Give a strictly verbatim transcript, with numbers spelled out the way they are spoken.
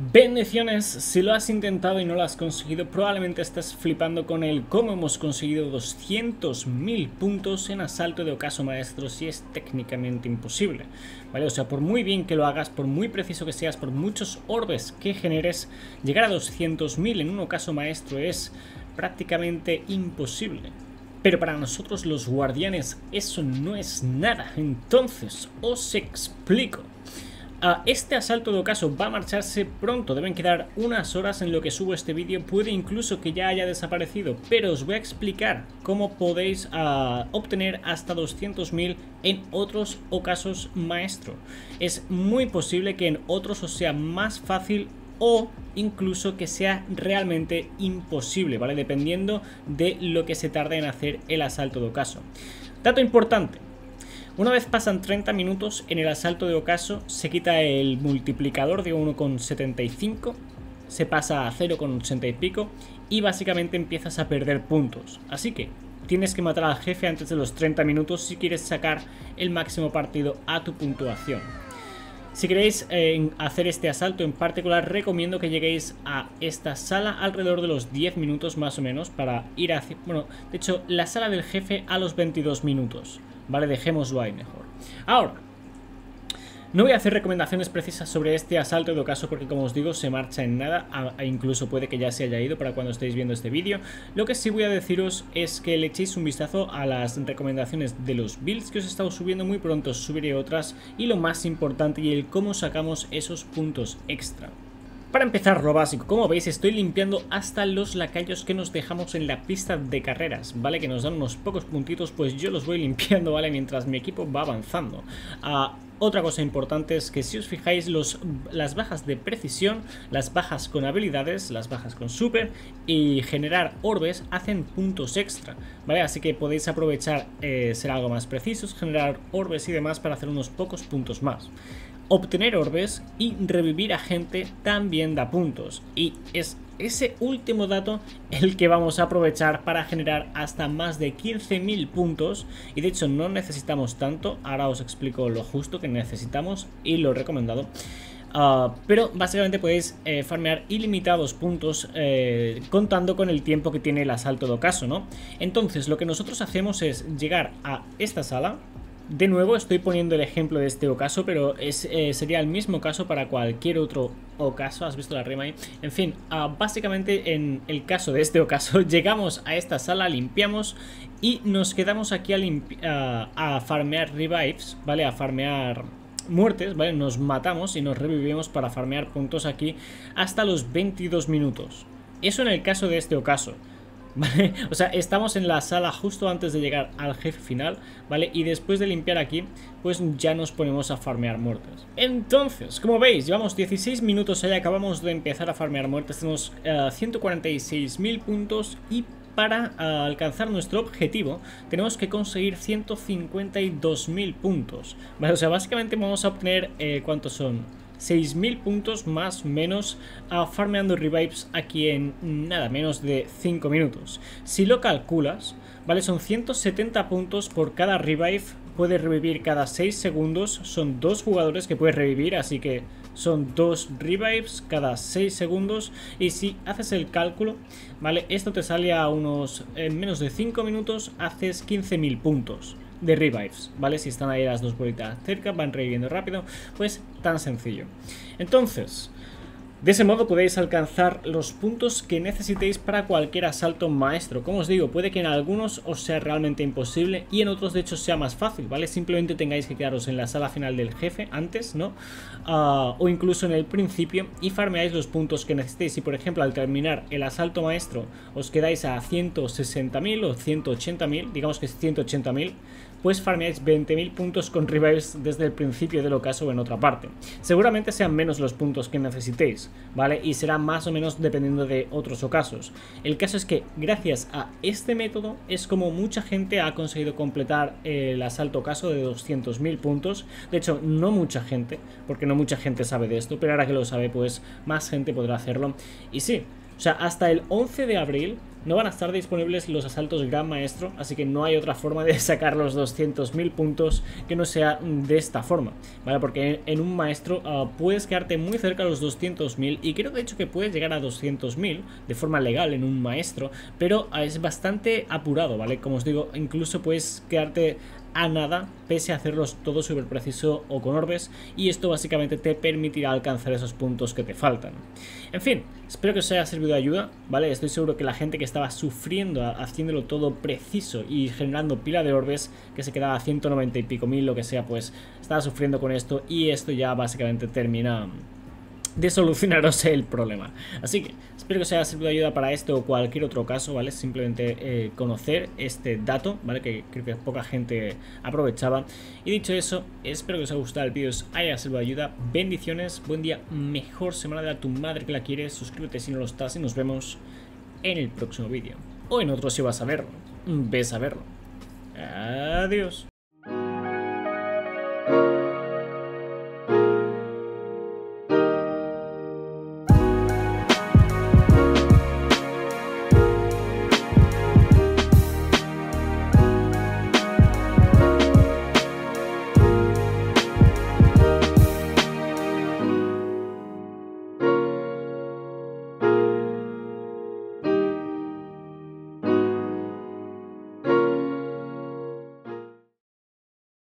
Bendiciones, si lo has intentado y no lo has conseguido, probablemente estás flipando con el cómo hemos conseguido doscientos mil puntos en Asalto de Ocaso Maestro si es técnicamente imposible, ¿vale? O sea, por muy bien que lo hagas, por muy preciso que seas, por muchos orbes que generes, llegar a doscientos mil en un Ocaso Maestro es prácticamente imposible. Pero para nosotros los guardianes eso no es nada, entonces os explico. Uh, este asalto de ocaso va a marcharse pronto, deben quedar unas horas en lo que subo este vídeo, puede incluso que ya haya desaparecido, pero os voy a explicar cómo podéis uh, obtener hasta doscientos mil en otros ocasos maestro. Es muy posible que en otros os sea más fácil o incluso que sea realmente imposible, ¿vale? Dependiendo de lo que se tarde en hacer el asalto de ocaso. Dato importante. Una vez pasan treinta minutos en el asalto de ocaso, se quita el multiplicador de uno coma setenta y cinco, se pasa a cero coma ochenta y pico y básicamente empiezas a perder puntos. Así que tienes que matar al jefe antes de los treinta minutos si quieres sacar el máximo partido a tu puntuación. Si queréis eh, hacer este asalto en particular, recomiendo que lleguéis a esta sala alrededor de los diez minutos más o menos para ir hacia... Bueno, de hecho, la sala del jefe a los veintidós minutos. Vale, dejémoslo ahí mejor. Ahora, no voy a hacer recomendaciones precisas sobre este asalto de ocaso porque, como os digo, se marcha en nada, e incluso puede que ya se haya ido para cuando estéis viendo este vídeo. Lo que sí voy a deciros es que le echéis un vistazo a las recomendaciones de los builds que os he estado subiendo. Muy pronto subiré otras y lo más importante y el cómo sacamos esos puntos extra. Para empezar, lo básico, como veis estoy limpiando hasta los lacayos que nos dejamos en la pista de carreras, ¿vale? Que nos dan unos pocos puntitos, pues yo los voy limpiando, ¿vale? Mientras mi equipo va avanzando. Uh, otra cosa importante es que si os fijáis, los, las bajas de precisión, las bajas con habilidades, las bajas con super y generar orbes hacen puntos extra, ¿vale? Así que podéis aprovechar eh, ser algo más precisos, generar orbes y demás para hacer unos pocos puntos más. Obtener orbes y revivir a gente también da puntos, y es ese último dato el que vamos a aprovechar para generar hasta más de quince mil puntos, y de hecho no necesitamos tanto. Ahora os explico lo justo que necesitamos y lo recomendado. Uh, pero básicamente podéis eh, farmear ilimitados puntos eh, contando con el tiempo que tiene el asalto de ocaso, ¿no? Entonces lo que nosotros hacemos es llegar a esta sala. De nuevo estoy poniendo el ejemplo de este ocaso, pero es, eh, sería el mismo caso para cualquier otro ocaso. ¿Has visto la rima ahí? En fin, uh, básicamente en el caso de este ocaso llegamos a esta sala, limpiamos y nos quedamos aquí a, uh, a farmear revives, ¿vale? A farmear muertes, ¿vale? Nos matamos y nos revivimos para farmear puntos aquí hasta los veintidós minutos. Eso en el caso de este ocaso, ¿vale? O sea, estamos en la sala justo antes de llegar al jefe final, ¿vale? Y después de limpiar aquí, pues ya nos ponemos a farmear muertes. Entonces, como veis, llevamos dieciséis minutos ahí, acabamos de empezar a farmear muertes. Tenemos uh, ciento cuarenta y seis mil puntos y para uh, alcanzar nuestro objetivo tenemos que conseguir ciento cincuenta y dos mil puntos, ¿vale? O sea, básicamente vamos a obtener, eh, ¿cuántos son? seis mil puntos más o menos uh, farmeando revives aquí en nada menos de cinco minutos. Si lo calculas, vale, son ciento setenta puntos por cada revive. Puedes revivir cada seis segundos. Son dos jugadores que puedes revivir, así que son dos revives cada seis segundos. Y si haces el cálculo, vale, esto te sale a unos, en menos de cinco minutos haces quince mil puntos de revives, ¿vale? Si están ahí las dos bolitas cerca, van reviviendo rápido, pues tan sencillo. Entonces, de ese modo podéis alcanzar los puntos que necesitéis para cualquier asalto maestro. Como os digo, puede que en algunos os sea realmente imposible y en otros de hecho sea más fácil, ¿vale? Simplemente tengáis que quedaros en la sala final del jefe antes, ¿no? Uh, o incluso en el principio y farmeáis los puntos que necesitéis. Si por ejemplo al terminar el asalto maestro os quedáis a ciento sesenta mil o ciento ochenta mil, digamos que es ciento ochenta mil, pues farmeáis veinte mil puntos con revives desde el principio del ocaso o en otra parte. Seguramente sean menos los puntos que necesitéis, ¿vale? Y será más o menos dependiendo de otros ocasos. El caso es que gracias a este método es como mucha gente ha conseguido completar el asalto ocaso de doscientos mil puntos. De hecho, no mucha gente, porque no mucha gente sabe de esto, pero ahora que lo sabe, pues más gente podrá hacerlo. Y sí, o sea, hasta el once de abril no van a estar disponibles los asaltos Gran Maestro, así que no hay otra forma de sacar los doscientos mil puntos que no sea de esta forma, ¿vale? Porque en un Maestro uh, puedes quedarte muy cerca de los doscientos mil y creo de hecho que puedes llegar a doscientos mil de forma legal en un Maestro, pero uh, es bastante apurado, ¿vale? Como os digo, incluso puedes quedarte a nada pese a hacerlos todo súper preciso o con orbes, y esto básicamente te permitirá alcanzar esos puntos que te faltan. En fin, espero que os haya servido de ayuda, ¿vale? Estoy seguro que la gente que estaba sufriendo haciéndolo todo preciso y generando pila de orbes, que se quedaba a ciento noventa y pico mil, lo que sea, pues estaba sufriendo con esto, y esto ya básicamente termina de solucionaros el problema. Así que espero que os haya servido de ayuda para esto o cualquier otro caso, ¿vale? Simplemente eh, conocer este dato, ¿vale? Que creo que poca gente aprovechaba. Y dicho eso, espero que os haya gustado el vídeo, os haya servido de ayuda. Bendiciones, buen día, mejor semana de a tu madre que la quieres. Suscríbete si no lo estás y nos vemos en el próximo vídeo. O en otro si vas a verlo. Ves a verlo. Adiós.